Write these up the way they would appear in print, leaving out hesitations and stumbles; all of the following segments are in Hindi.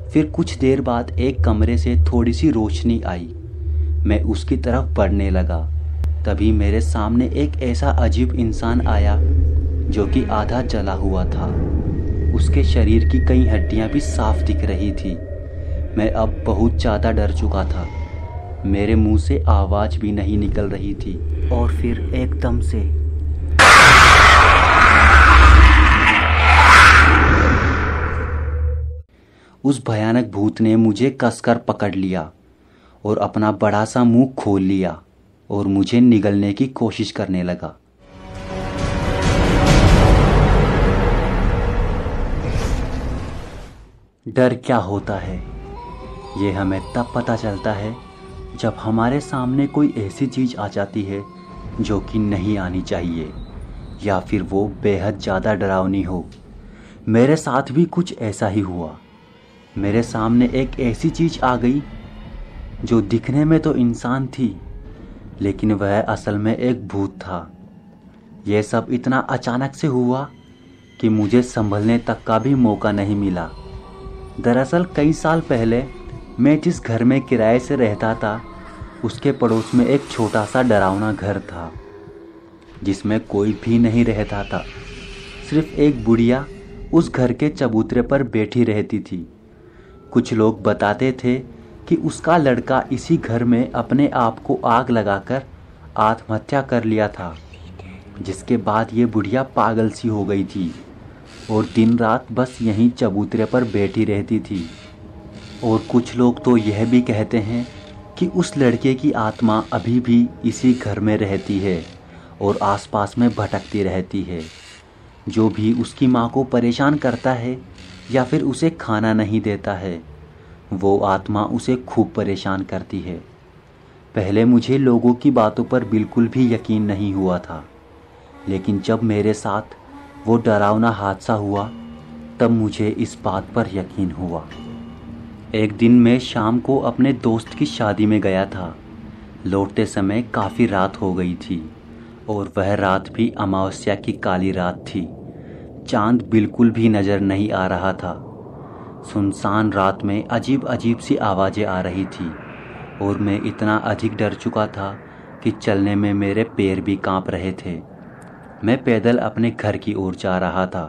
फिर कुछ देर बाद एक कमरे से थोड़ी सी रोशनी आई। मैं उसकी तरफ बढ़ने लगा। तभी मेरे सामने एक ऐसा अजीब इंसान आया जो कि आधा जला हुआ था। उसके शरीर की कई हड्डियां भी साफ दिख रही थी। मैं अब बहुत ज़्यादा डर चुका था। मेरे मुंह से आवाज़ भी नहीं निकल रही थी और फिर एकदम से उस भयानक भूत ने मुझे कसकर पकड़ लिया और अपना बड़ा सा मुंह खोल लिया और मुझे निगलने की कोशिश करने लगा। डर क्या होता है ये हमें तब पता चलता है जब हमारे सामने कोई ऐसी चीज़ आ जाती है जो कि नहीं आनी चाहिए या फिर वो बेहद ज़्यादा डरावनी हो। मेरे साथ भी कुछ ऐसा ही हुआ। मेरे सामने एक ऐसी चीज़ आ गई जो दिखने में तो इंसान थी, लेकिन वह असल में एक भूत था। यह सब इतना अचानक से हुआ कि मुझे संभलने तक का भी मौका नहीं मिला। दरअसल कई साल पहले मैं जिस घर में किराए से रहता था उसके पड़ोस में एक छोटा सा डरावना घर था जिसमें कोई भी नहीं रहता था। सिर्फ एक बुढ़िया उस घर के चबूतरे पर बैठी रहती थी। कुछ लोग बताते थे कि उसका लड़का इसी घर में अपने आप को आग लगाकर आत्महत्या कर लिया था, जिसके बाद ये बुढ़िया पागल सी हो गई थी और दिन रात बस यहीं चबूतरे पर बैठी रहती थी। और कुछ लोग तो यह भी कहते हैं कि उस लड़के की आत्मा अभी भी इसी घर में रहती है और आसपास में भटकती रहती है। जो भी उसकी माँ को परेशान करता है या फिर उसे खाना नहीं देता है, वो आत्मा उसे खूब परेशान करती है। पहले मुझे लोगों की बातों पर बिल्कुल भी यकीन नहीं हुआ था, लेकिन जब मेरे साथ वो डरावना हादसा हुआ तब मुझे इस बात पर यकीन हुआ। एक दिन मैं शाम को अपने दोस्त की शादी में गया था। लौटते समय काफ़ी रात हो गई थी और वह रात भी अमावस्या की काली रात थी। चांद बिल्कुल भी नज़र नहीं आ रहा था। सुनसान रात में अजीब अजीब सी आवाज़ें आ रही थी और मैं इतना अधिक डर चुका था कि चलने में मेरे पैर भी कांप रहे थे। मैं पैदल अपने घर की ओर जा रहा था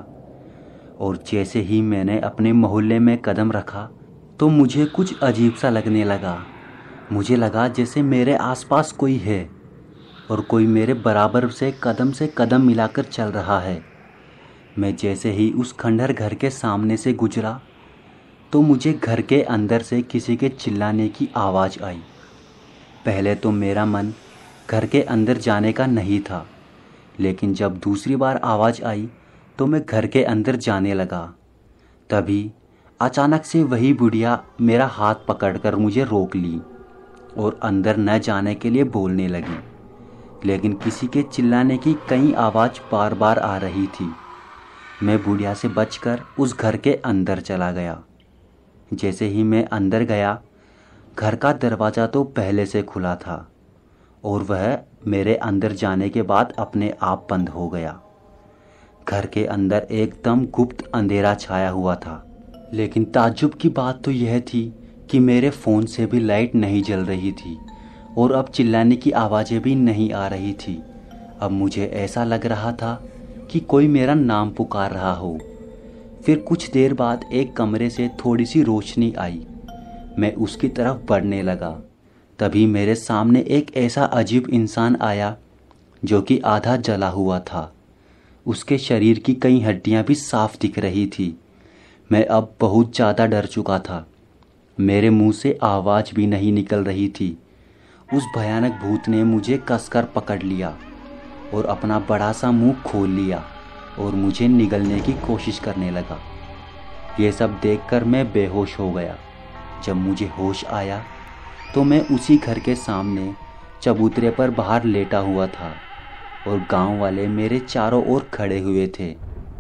और जैसे ही मैंने अपने मोहल्ले में कदम रखा तो मुझे कुछ अजीब सा लगने लगा। मुझे लगा जैसे मेरे आसपास कोई है और कोई मेरे बराबर से कदम मिलाकर चल रहा है। मैं जैसे ही उस खंडहर घर के सामने से गुजरा तो मुझे घर के अंदर से किसी के चिल्लाने की आवाज़ आई। पहले तो मेरा मन घर के अंदर जाने का नहीं था, लेकिन जब दूसरी बार आवाज़ आई तो मैं घर के अंदर जाने लगा। तभी अचानक से वही बुढ़िया मेरा हाथ पकड़कर मुझे रोक ली और अंदर न जाने के लिए बोलने लगी, लेकिन किसी के चिल्लाने की कई आवाज़ बार बार आ रही थी। मैं बुढ़िया से बचकर उस घर के अंदर चला गया। जैसे ही मैं अंदर गया, घर का दरवाज़ा तो पहले से खुला था और वह मेरे अंदर जाने के बाद अपने आप बंद हो गया। घर के अंदर एकदम गुप्त अंधेरा छाया हुआ था, लेकिन ताज्जुब की बात तो यह थी कि मेरे फ़ोन से भी लाइट नहीं जल रही थी और अब चिल्लाने की आवाज़ें भी नहीं आ रही थी। अब मुझे ऐसा लग रहा था कि कोई मेरा नाम पुकार रहा हो। फिर कुछ देर बाद एक कमरे से थोड़ी सी रोशनी आई। मैं उसकी तरफ बढ़ने लगा। तभी मेरे सामने एक ऐसा अजीब इंसान आया जो कि आधा जला हुआ था। उसके शरीर की कई हड्डियां भी साफ दिख रही थी। मैं अब बहुत ज़्यादा डर चुका था। मेरे मुंह से आवाज़ भी नहीं निकल रही थी। उस भयानक भूत ने मुझे कसकर पकड़ लिया और अपना बड़ा सा मुंह खोल लिया और मुझे निगलने की कोशिश करने लगा। ये सब देखकर मैं बेहोश हो गया। जब मुझे होश आया तो मैं उसी घर के सामने चबूतरे पर बाहर लेटा हुआ था और गांव वाले मेरे चारों ओर खड़े हुए थे।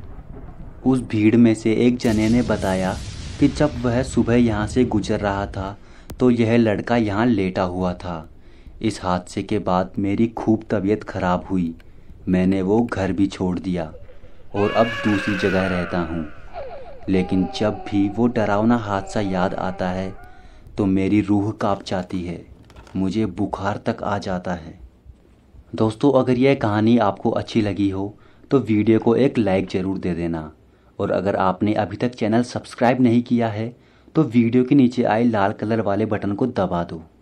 उस भीड़ में से एक जने ने बताया कि जब वह सुबह यहाँ से गुजर रहा था तो यह लड़का यहाँ लेटा हुआ था। इस हादसे के बाद मेरी खूब तबीयत खराब हुई। मैंने वो घर भी छोड़ दिया और अब दूसरी जगह रहता हूँ। लेकिन जब भी वो डरावना हादसा याद आता है तो मेरी रूह कांप जाती है, मुझे बुखार तक आ जाता है। दोस्तों, अगर यह कहानी आपको अच्छी लगी हो तो वीडियो को एक लाइक ज़रूर दे देना, और अगर आपने अभी तक चैनल सब्सक्राइब नहीं किया है तो वीडियो के नीचे आए लाल कलर वाले बटन को दबा दो।